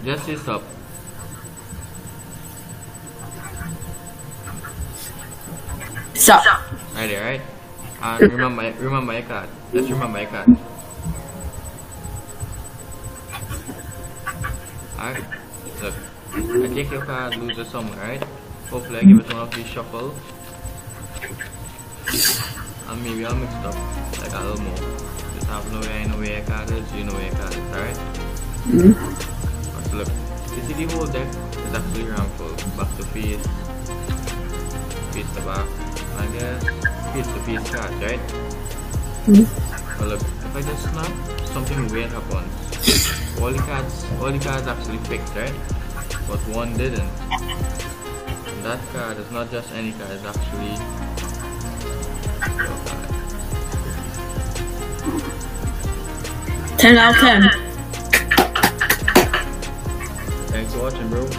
Just say stop. Stop. Right there, right? And remember your card. Just remember your card. Alright? Look. I take your card, lose it somewhere, right? Hopefully I give it one of these shuffles. And maybe I'll mix it up like a little more. Just have no way I know where your card is, you know where your card is, alright? So look, you see the whole deck is actually ramful. Back to face, face to back, I guess face to face cards, right? But look, if I just snap, something weird happens. All the cards actually fixed, right? But one didn't. And that card is not just any card, it's actually your card. 10 out of 10. Thanks for watching, bro.